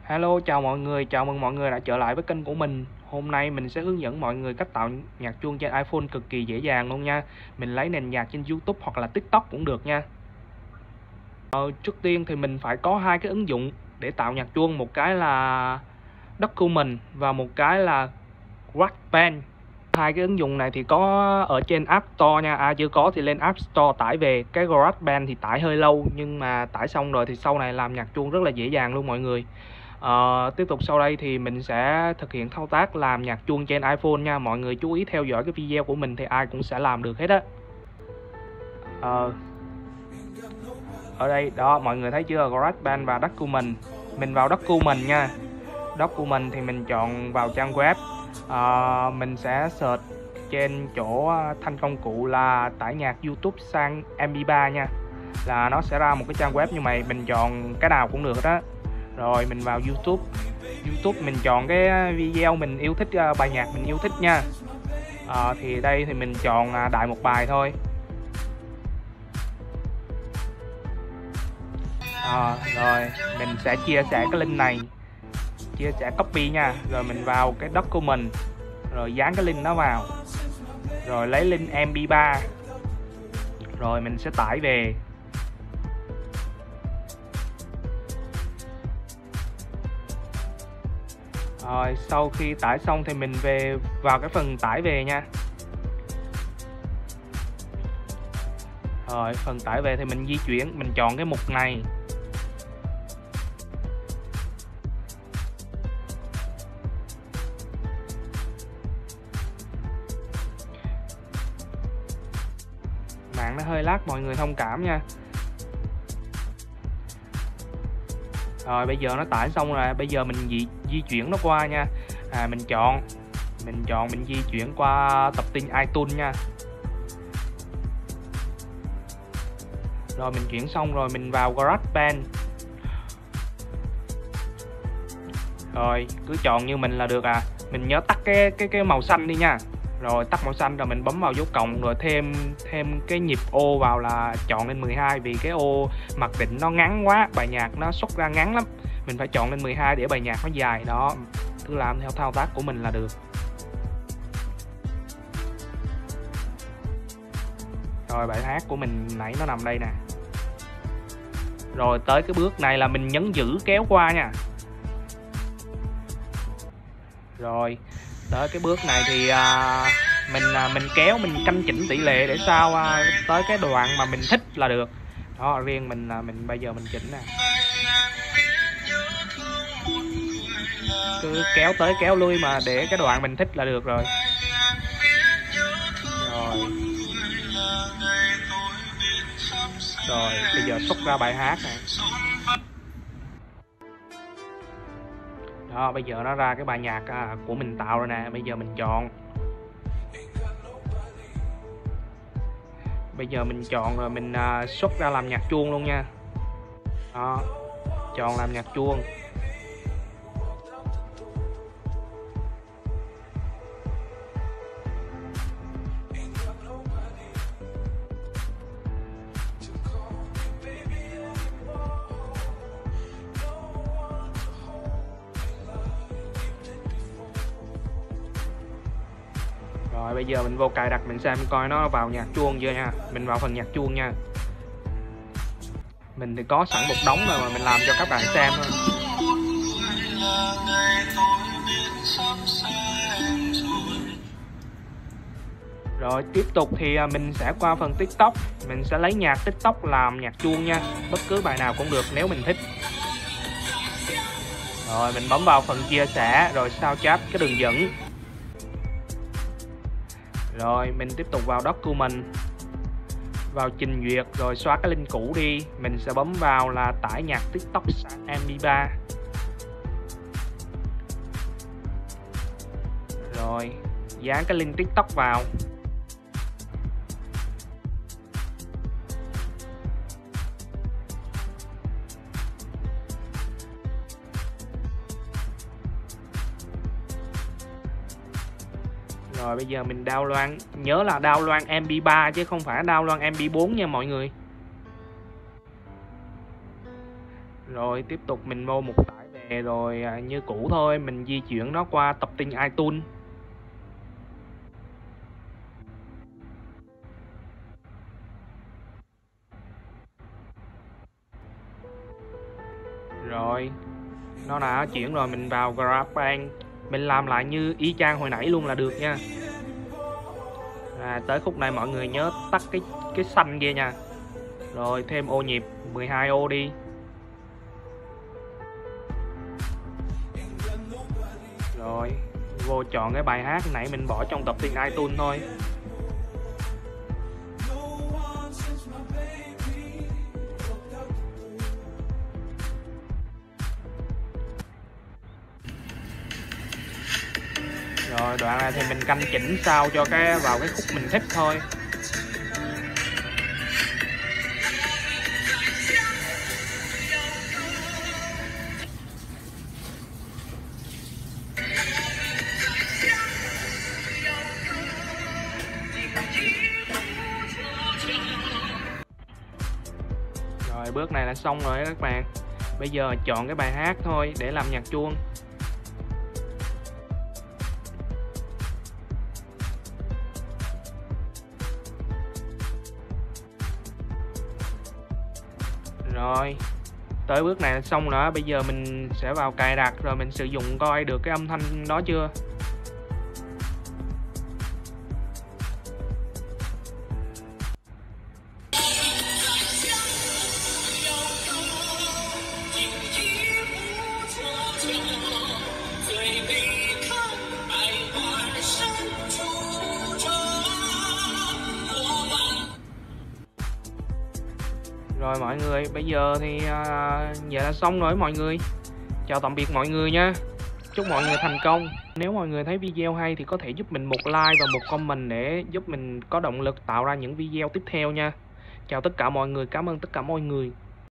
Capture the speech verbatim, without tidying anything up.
Hello, chào mọi người, chào mừng mọi người đã trở lại với kênh của mình. Hôm nay mình sẽ hướng dẫn mọi người cách tạo nhạc chuông trên iPhone cực kỳ dễ dàng luôn nha. Mình lấy nền nhạc trên YouTube hoặc là TikTok cũng được nha. Ờ, trước tiên thì mình phải có hai cái ứng dụng để tạo nhạc chuông, một cái là Document và một cái là GarageBand. Hai cái ứng dụng này thì có ở trên App Store nha, ai chưa có thì lên App Store tải về. Cái GarageBand thì tải hơi lâu nhưng mà tải xong rồi thì sau này làm nhạc chuông rất là dễ dàng luôn mọi người. Ờ, tiếp tục sau đây thì mình sẽ thực hiện thao tác làm nhạc chuông trên iPhone nha. Mọi người chú ý theo dõi cái video của mình thì ai cũng sẽ làm được hết á. Ờ, ở đây đó mọi người thấy chưa, GarageBand và Document. Mình vào Document nha. Document thì mình chọn vào trang web. Ờ, mình sẽ search trên chỗ thanh công cụ là tải nhạc YouTube sang em pê ba nha, là nó sẽ ra một cái trang web như vậy. Mình chọn cái nào cũng được đó. Rồi mình vào YouTube. YouTube mình chọn cái video mình yêu thích, bài nhạc mình yêu thích nha. à, Thì đây thì mình chọn đại một bài thôi. à, Rồi mình sẽ chia sẻ cái link này, chia sẻ copy nha. Rồi mình vào cái document, rồi dán cái link đó vào, rồi lấy link em pê ba, rồi mình sẽ tải về. Rồi sau khi tải xong thì mình về vào cái phần tải về nha. Rồi phần tải về thì mình di chuyển, mình chọn cái mục này. Mạng nó hơi lag, mọi người thông cảm nha. Rồi bây giờ nó tải xong rồi, bây giờ mình di, di chuyển nó qua nha. à, Mình chọn Mình chọn mình di chuyển qua tập tin iTunes nha. Rồi mình chuyển xong rồi mình vào GarageBand. Rồi cứ chọn như mình là được à. Mình nhớ tắt cái cái cái màu xanh đi nha. Rồi tắt màu xanh rồi mình bấm vào dấu cộng, rồi thêm thêm cái nhịp ô vào là chọn lên mười hai, vì cái ô mặc định nó ngắn quá, bài nhạc nó xuất ra ngắn lắm. Mình phải chọn lên mười hai để bài nhạc nó dài đó. Cứ làm theo thao tác của mình là được. Rồi bài hát của mình nãy nó nằm đây nè. Rồi tới cái bước này là mình nhấn giữ kéo qua nha. Rồi tới cái bước này thì à, mình à, mình kéo, mình canh chỉnh tỷ lệ để sao à, tới cái đoạn mà mình thích là được. Đó, riêng mình à, mình bây giờ mình chỉnh nè, cứ kéo tới kéo lui mà để cái đoạn mình thích là được rồi. Rồi Rồi bây giờ xuất ra bài hát này. Đó, bây giờ nó ra cái bài nhạc à, của mình tạo rồi nè. Bây giờ mình chọn. Bây giờ mình chọn rồi mình à, xuất ra làm nhạc chuông luôn nha. Đó, chọn làm nhạc chuông. Rồi bây giờ mình vô cài đặt mình xem coi nó vào nhạc chuông chưa nha. Mình vào phần nhạc chuông nha. Mình thì có sẵn một đống rồi mà mình làm cho các bạn xem thôi. Rồi tiếp tục thì mình sẽ qua phần TikTok. Mình sẽ lấy nhạc TikTok làm nhạc chuông nha. Bất cứ bài nào cũng được nếu mình thích. Rồi mình bấm vào phần chia sẻ, rồi sao chép cái đường dẫn. Rồi mình tiếp tục vào document, vào trình duyệt, rồi xóa cái link cũ đi. Mình sẽ bấm vào là tải nhạc TikTok sang em pê ba. Rồi dán cái link TikTok vào. Rồi bây giờ mình download, nhớ là download em pê ba chứ không phải download em pê bốn nha mọi người. Rồi tiếp tục mình vô mục tải về. Rồi à, như cũ thôi, mình di chuyển nó qua tập tin iTunes. Rồi, nó đã chuyển rồi, mình vào GarageBand. Mình làm lại như y chang hồi nãy luôn là được nha. À, tới khúc này mọi người nhớ tắt cái cái xanh kia nha. Rồi thêm ô nhịp mười hai ô đi. Rồi vô chọn cái bài hát nãy mình bỏ trong tập tin iTunes thôi. Rồi đoạn này thì mình canh chỉnh sao cho cái vào cái khúc mình thích thôi. Rồi bước này là xong rồi các bạn. Bây giờ chọn cái bài hát thôi để làm nhạc chuông. Rồi tới bước này là xong rồi. Bây giờ mình sẽ vào cài đặt rồi mình sử dụng coi được cái âm thanh đó chưa. Rồi mọi người, bây giờ thì à, vậy là xong rồi mọi người. Chào tạm biệt mọi người nha. Chúc mọi người thành công. Nếu mọi người thấy video hay thì có thể giúp mình một like và một comment để giúp mình có động lực tạo ra những video tiếp theo nha. Chào tất cả mọi người, cảm ơn tất cả mọi người.